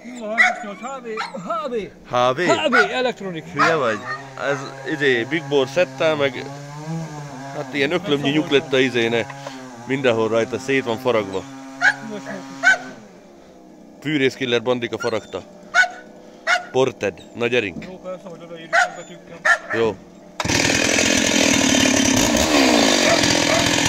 HV? Elektronik. Hülye vagy? Ez Big Bore szettel, meg hát ilyen öklömnyi nyug lett a izéne. Mindenhol rajta, szét van faragva. Fűrészkiller bandika faragta. Ported, nagy erink. Jó, persze, hogy odaírjuk a betűkkel. Jó.